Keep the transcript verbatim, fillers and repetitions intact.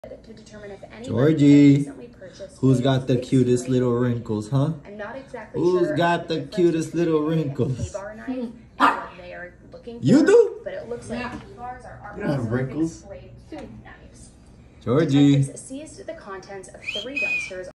To determine if any Georgie, who's got the cutest little wrinkles, huh? I'm not exactly Who's sure got the cutest little wrinkles? They're looking for, you do? But it looks yeah. like T-bars are you don't have wrinkles. food knives. Georgie. Detectives seized the contents of three dumpsters